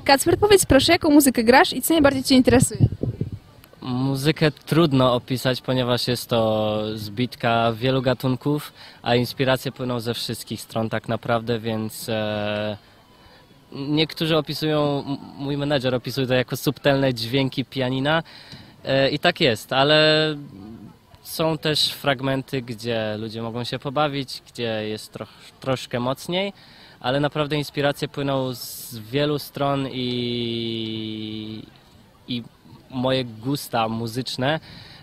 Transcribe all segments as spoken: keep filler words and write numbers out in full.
Kacper, powiedz proszę, jaką muzykę grasz i co najbardziej Cię interesuje? Muzykę trudno opisać, ponieważ jest to zbitka wielu gatunków, a inspiracje płyną ze wszystkich stron tak naprawdę, więc e, niektórzy opisują, mój menedżer opisuje to jako subtelne dźwięki pianina e, i tak jest, ale są też fragmenty, gdzie ludzie mogą się pobawić, gdzie jest troch, troszkę mocniej, ale naprawdę inspiracje płyną z wielu stron i, i moje gusta muzyczne,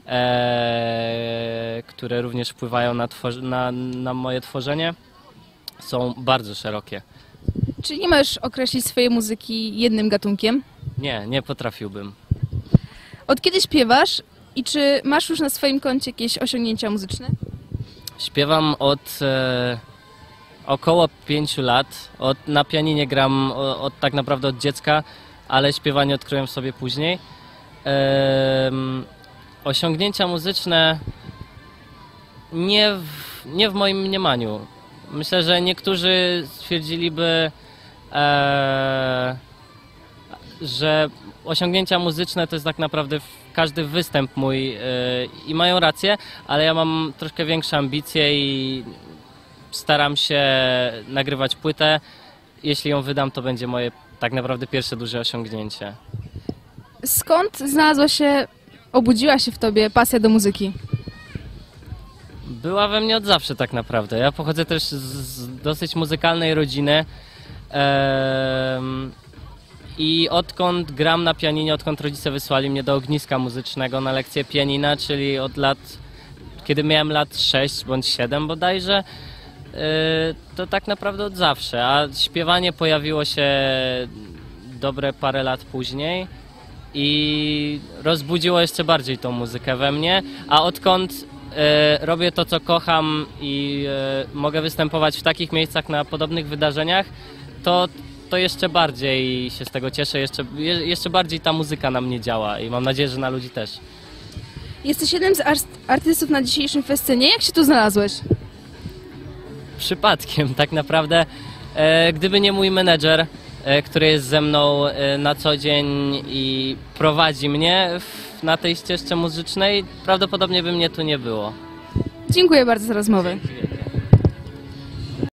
e, które również wpływają na, na, na moje tworzenie, są bardzo szerokie. Czy nie możesz określić swojej muzyki jednym gatunkiem? Nie, nie potrafiłbym. Od kiedy śpiewasz i czy masz już na swoim koncie jakieś osiągnięcia muzyczne? Śpiewam od e, około pięciu lat. Od, na pianinie gram od, od, tak naprawdę od dziecka, ale śpiewanie odkryłem sobie później. E, osiągnięcia muzyczne nie w, nie w moim mniemaniu. Myślę, że niektórzy stwierdziliby, e, że osiągnięcia muzyczne to jest tak naprawdę każdy występ mój e, i mają rację, ale ja mam troszkę większe ambicje i staram się nagrywać płytę. Jeśli ją wydam, to będzie moje tak naprawdę pierwsze duże osiągnięcie. Skąd znalazła się, obudziła się w Tobie pasja do muzyki? Była we mnie od zawsze tak naprawdę. Ja pochodzę też z dosyć muzykalnej rodziny ehm, i odkąd gram na pianinie, odkąd rodzice wysłali mnie do ogniska muzycznego na lekcję pianina, czyli od lat, kiedy miałem lat sześć bądź siedem bodajże, yy, to tak naprawdę od zawsze, a śpiewanie pojawiło się dobre parę lat później i rozbudziło jeszcze bardziej tą muzykę we mnie, a odkąd E, robię to, co kocham i e, mogę występować w takich miejscach na podobnych wydarzeniach, to, to jeszcze bardziej się z tego cieszę, jeszcze, je, jeszcze bardziej ta muzyka na mnie działa i mam nadzieję, że na ludzi też. Jesteś jednym z artystów na dzisiejszym festynie. Jak się tu znalazłeś? Przypadkiem tak naprawdę, e, gdyby nie mój menedżer, e, który jest ze mną e, na co dzień i prowadzi mnie w, na tej ścieżce muzycznej, prawdopodobnie by mnie tu nie było. Dziękuję bardzo za rozmowę. Dziękuję.